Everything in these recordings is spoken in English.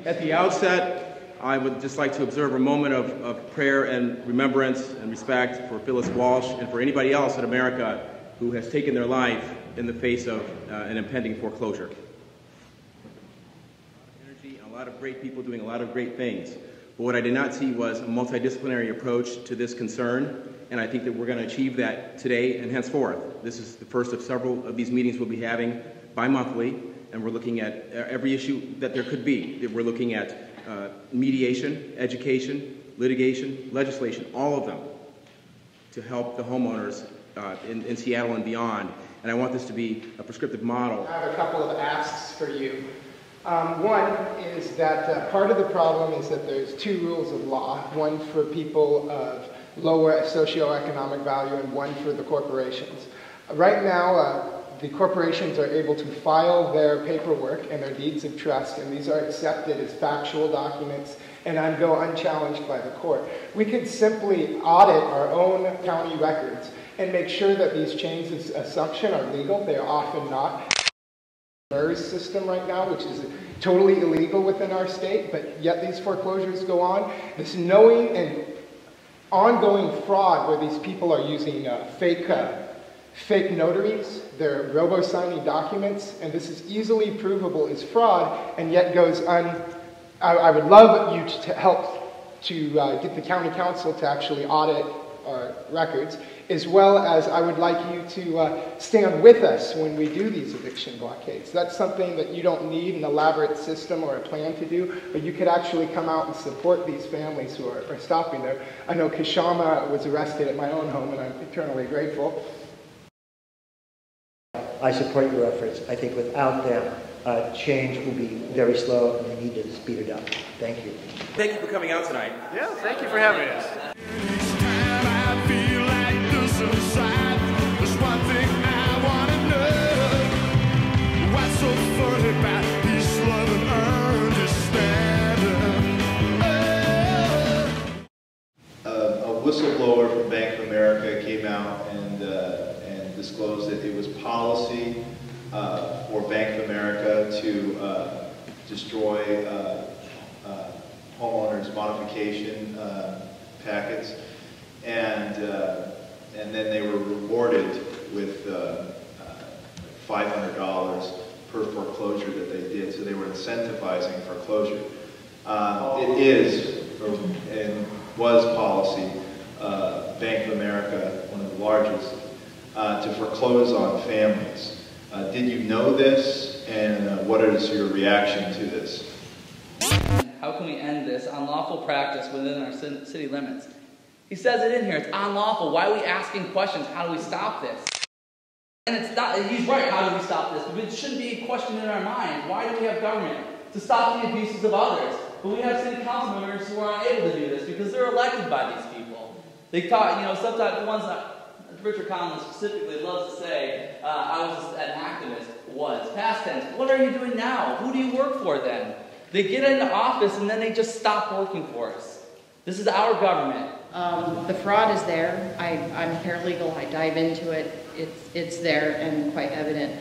At the outset, I would just like to observe a moment of prayer and remembrance and respect for Phyllis Walsh and for anybody else in America who has taken their life in the face of an impending foreclosure. Energy and a lot of great people doing a lot of great things. But what I did not see was a multidisciplinary approach to this concern, and I think that we're going to achieve that today and henceforth. This is the first of several of these meetings we'll be having bi-monthly, and we're looking at every issue that there could be. We're looking at mediation, education, litigation, legislation, all of them, to help the homeowners in Seattle and beyond. And I want this to be a prescriptive model. I have a couple of asks for you. One is that part of the problem is that there's two rules of law, one for people of lower socioeconomic value and one for the corporations. Right now, the corporations are able to file their paperwork and their deeds of trust, and these are accepted as factual documents and go unchallenged by the court. We could simply audit our own county records and make sure that these chains of assumption are legal. They are often not. MERS system right now, which is totally illegal within our state, but yet these foreclosures go on. This knowing and ongoing fraud where these people are using fake notaries, they're robo-signing documents, and this is easily provable as fraud, and yet goes I would love you to help to get the county council to actually audit our records, as well as I would like you to stand with us when we do these eviction blockades. That's something that you don't need an elaborate system or a plan to do, but you could actually come out and support these families who are stopping there. I know Kashama was arrested at my own home, and I'm eternally grateful. I support your efforts. I think without them, change will be very slow, and we need to speed it up. Thank you. Thank you for coming out tonight. Yeah, thank you for having us. There's one thing I want to know. What's so funny about peace, love, and understanding? A whistleblower from Bank of America came out and disclosed that it was policy for Bank of America to destroy homeowners' modification packets, and then they were rewarded with $500 per foreclosure that they did. So they were incentivizing foreclosure. It is and was policy, Bank of America, one of the largest, to foreclose on families. Did you know this, and what is your reaction to this? How can we end this unlawful practice within our city limits? He says it in here, it's unlawful. Why are we asking questions? How do we stop this? And it's not, he's right, how do we stop this? But it shouldn't be a question in our mind. Why do we have government? To stop the abuses of others. But we have city council members who are unable to do this because they're elected by these people. They talk, sometimes the ones that Richard Conlin specifically loves to say, I was just an activist, past tense. What are you doing now? Who do you work for then? They get into office and then they just stop working for us. This is our government. The fraud is there. I'm paralegal. I dive into it. It's there and quite evident.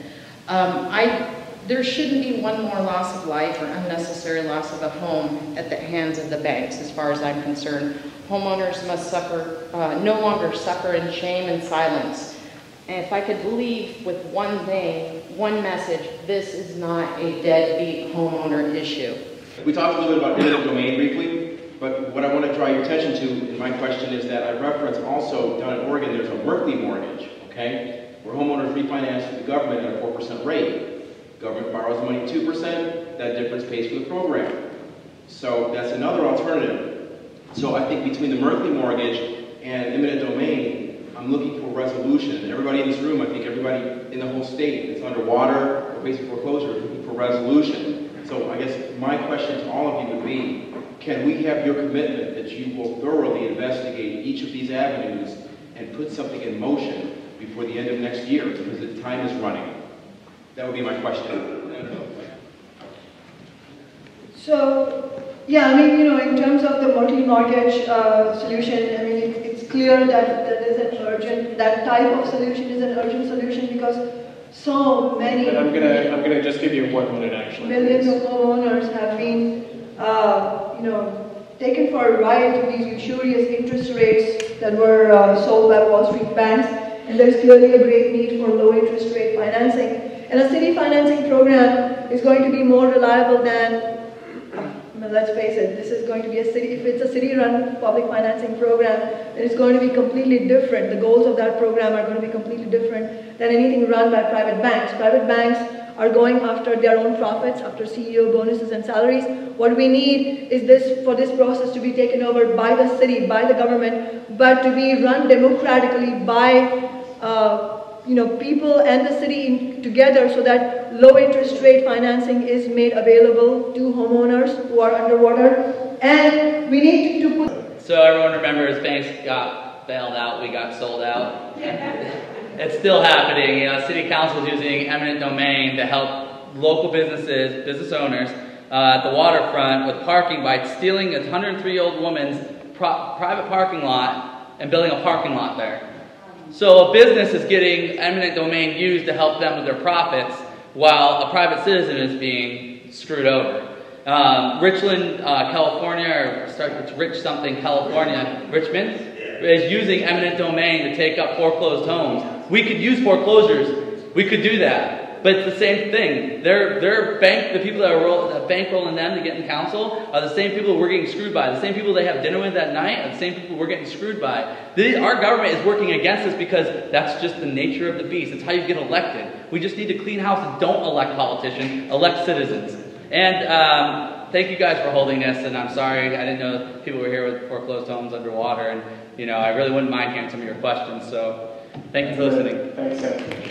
There shouldn't be one more loss of life or unnecessary loss of a home at the hands of the banks, as far as I'm concerned. Homeowners must no longer suffer in shame and silence. And if I could leave with one thing, one message, this is not a deadbeat homeowner issue. We talked a little bit about eminent domain briefly, but what I want to draw your attention to in my question is that I reference also down in Oregon there's a Merkley Mortgage, okay, where homeowners refinance with the government at a 4% rate. Government borrows money 2%, that difference pays for the program. So that's another alternative. So I think between the Merkley Mortgage and eminent domain, I'm looking for resolution. Everybody in this room, I think everybody in the whole state that's underwater or facing foreclosure is looking for resolution. So I guess my question to all of you would be, can we have your commitment that you will thoroughly investigate each of these avenues and put something in motion before the end of next year, because the time is running? That would be my question. So, yeah, I mean, in terms of the multi-mortgage solution, I mean, it's clear that that type of solution is an urgent solution because so many. And I'm gonna just give you 1 minute actually. Millions of homeowners have been taken for a ride through these usurious interest rates that were sold by Wall Street banks, and there's clearly a great need for low interest rate financing. And a city financing program is going to be more reliable than, let's face it, this is going to be a city, if it's a city-run public financing program, then it's going to be completely different. The goals of that program are going to be completely different than anything run by private banks. Private banks are going after their own profits, after CEO bonuses and salaries. What we need is for this process to be taken over by the city, by the government, but to be run democratically by people and the city together, so that low interest rate financing is made available to homeowners who are underwater. And we need to put... So everyone remembers banks got bailed out, we got sold out. It's still happening. City council is using eminent domain to help local businesses, business owners at the waterfront with parking by stealing a 103-year-old woman's private parking lot and building a parking lot there. So a business is getting eminent domain used to help them with their profits, while a private citizen is being screwed over. Richmond, California, or start with Rich something, California, Richmond, is using eminent domain to take up foreclosed homes. We could use foreclosures. We could do that. But it's the same thing. The people that are bankrolling them to get in council are the same people we're getting screwed by. The same people they have dinner with that night are the same people we're getting screwed by. Our government is working against us because that's just the nature of the beast. It's how you get elected. We just need to clean house and don't elect politicians, elect citizens. And thank you guys for holding this, and I'm sorry I didn't know people were here with foreclosed homes underwater, and I really wouldn't mind hearing some of your questions, so thank you for listening. Thanks,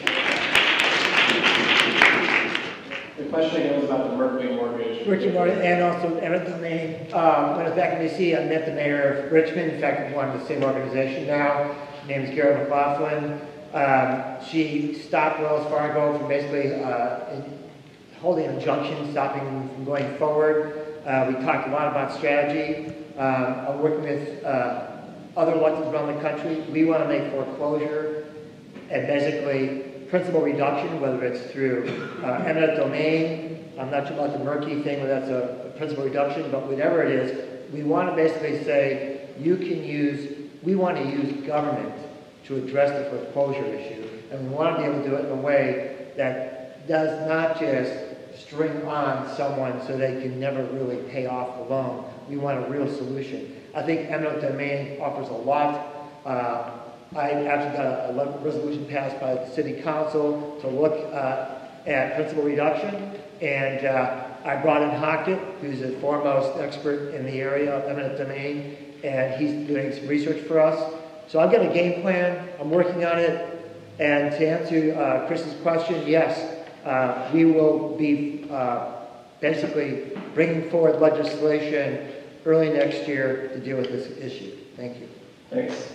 The question again was about the Merkley Mortgage. Richard Mortgage, and also eminent domain. When I was back in D.C., I met the mayor of Richmond. In fact, we're in the same organization now. Her name is Garrett McLaughlin. She stopped Wells Fargo from basically holding an injunction, stopping them from going forward. We talked a lot about strategy. I'm working with other electeds around the country. We want to make foreclosure and basically principal reduction, whether it's through eminent domain. I'm not sure about the Merkley thing, whether that's a principal reduction, but whatever it is, we want to basically say we want to use government to address the foreclosure issue, and we want to be able to do it in a way that does not just string on someone so they can never really pay off the loan. We want a real solution. I think eminent domain offers a lot. I actually got a resolution passed by the city council to look at principal reduction, and I brought in Hockett, who's the foremost expert in the area of eminent domain, and he's doing some research for us. So I've got a game plan, I'm working on it, and to answer Chris's question, yes, we will be basically bringing forward legislation early next year to deal with this issue. Thank you. Thanks.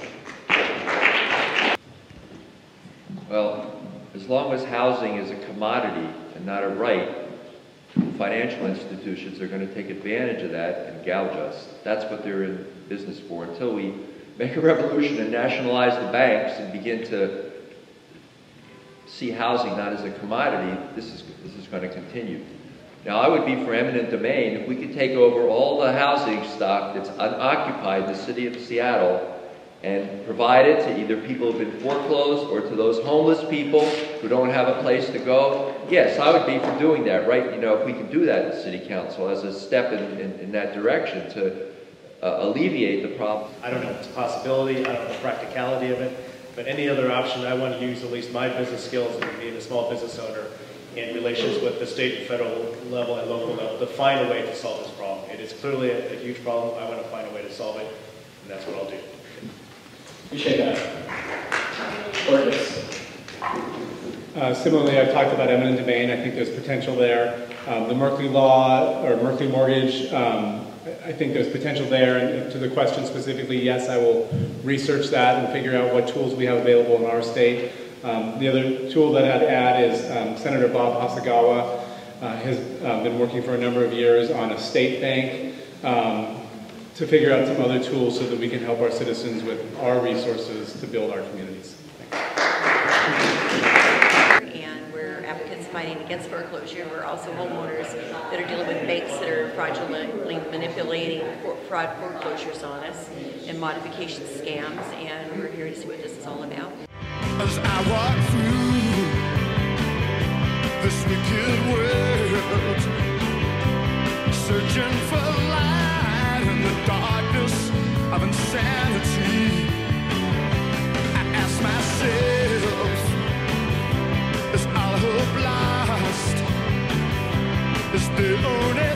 Well, as long as housing is a commodity and not a right, financial institutions are going to take advantage of that and gouge us. That's what they're in business for. Until we make a revolution and nationalize the banks and begin to see housing not as a commodity, this is going to continue. Now, I would be for eminent domain if we could take over all the housing stock that's unoccupied in the city of Seattle and provide it to either people who've been foreclosed or to those homeless people who don't have a place to go. Yes, I would be for doing that, right? If we can do that in city council as a step in that direction to alleviate the problem. I don't know if it's a possibility, I don't know the practicality of it, but any other option, I want to use at least my business skills and being a small business owner in relations with the state and federal level and local level to find a way to solve this problem. It is clearly a huge problem. I want to find a way to solve it, and that's what I'll do. Appreciate that. Similarly, I've talked about eminent domain. I think there's potential there. The Merkley law, or Merkley Mortgage, I think there's potential there. And to the question specifically, yes, I will research that and figure out what tools we have available in our state. The other tool that I'd add is Senator Bob Hasagawa has been working for a number of years on a state bank to figure out some other tools so that we can help our citizens with our resources to build our communities. And we're advocates fighting against foreclosure. We're also homeowners that are dealing with banks that are fraudulently manipulating fraud foreclosures on us and modification scams, and we're here to see what this is all about. As I walk through this wicked world, searching for light in the darkness of insanity, I ask myself, is all hope lost? Is the only